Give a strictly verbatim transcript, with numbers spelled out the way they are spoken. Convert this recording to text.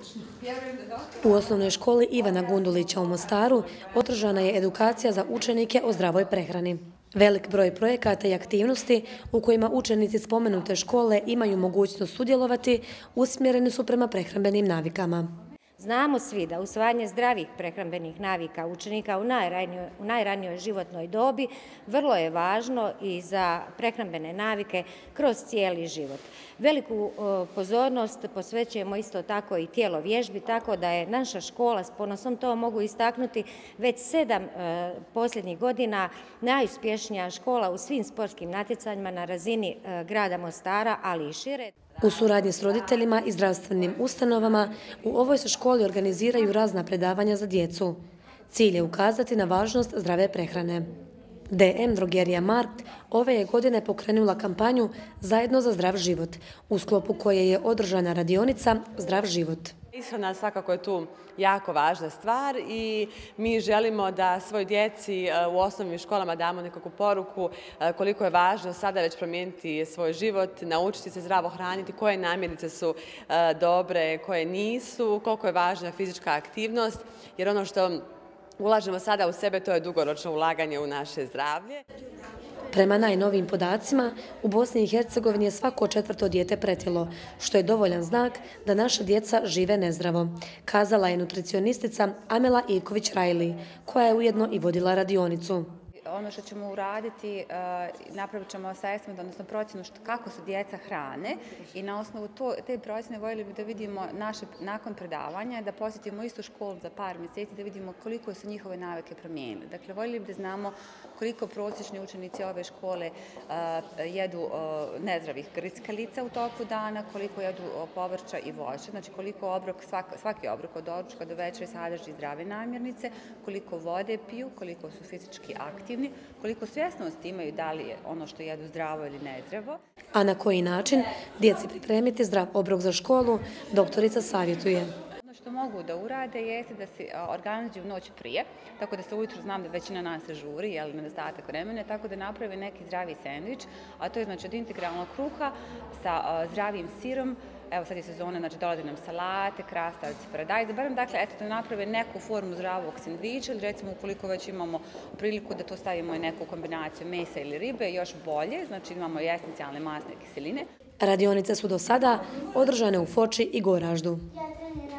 U osnovnoj školi Ivana Gundulića u Mostaru održana je edukacija za učenike o zdravoj prehrani. Velik broj projekata i aktivnosti u kojima učenici spomenute škole imaju mogućnost sudjelovati usmjereni su prema prehrambenim navikama. Znamo svi da usvajanje zdravih prehrambenih navika učenika u najranijoj, u najranijoj životnoj dobi vrlo je važno i za prehrambene navike kroz cijeli život. Veliku o, pozornost posvećujemo isto tako i tijelo vježbi, tako da je naša škola, s ponosom to mogu istaknuti, već sedam e, posljednjih godina najuspješnija škola u svim sportskim natjecanjima na razini e, grada Mostara, ali i šire. U suradnji s roditeljima i zdravstvenim ustanovama u ovoj se školi organiziraju razna predavanja za djecu. Cilj je ukazati na važnost zdrave prehrane. D M Drogerija Markt ove je godine pokrenula kampanju Zajedno za zdrav život, u sklopu koje je održana radionica Zdrav život. Ishrana svakako je tu jako važna stvar i mi želimo da svoj djeci u osnovnim školama damo nekakvu poruku koliko je važno sada već promijeniti svoj život, naučiti se zdravo hraniti, koje namirnice su dobre, koje nisu, koliko je važna fizička aktivnost, jer ono što ulažemo sada u sebe, to je dugoročno ulaganje u naše zdravlje. Prema najnovijim podacima, u Bosni i Hercegovini je svako četvrto dijete pretilo, što je dovoljan znak da naša djeca žive nezdravo, kazala je nutricionistica Amela Ivković-Rajli, koja je ujedno i vodila radionicu. Ono što ćemo uraditi, napravit ćemo assessment, odnosno procjenu kako se djeca hrane i na osnovu to, te procjene voljeli bi da vidimo naše, nakon predavanja, da posjetimo istu školu za par mjeseci, da vidimo koliko su njihove navike promijenile. Dakle, voljeli bi da znamo koliko prosječni učenici ove škole uh, jedu uh, nezdravih grickalica u toku dana, koliko jedu uh, povrća i voća, znači koliko obrok, svak, svaki obrok od doručka do večere sadrži zdrave namirnice, koliko vode piju, koliko su fizički aktivni, koliko svjesnosti imaju da li je ono što jedu zdravo ili nezdravo. A na koji način djeci pripremiti zdrav obrok za školu, doktorica savjetuje. Ono što mogu da urade jeste da se organizuju noć prije, tako da se ujutro, znam da većina nas se žuri, jel, nedostatak vremena, tako da naprave neki zdravi sendvič, a to je znači od integralnog kruha sa uh, zdravim sirom. Evo sad je sezona, znači dolaze nam salate, krastavci, paradajz, barem dakle, eto da naprave neku formu zdravog sendviča ili recimo ukoliko već imamo priliku da to stavimo i neku kombinaciju mesa ili ribe, još bolje, znači imamo i esencijalne masne kiseline. Radionice su do sada održane u Foči i Goraždu.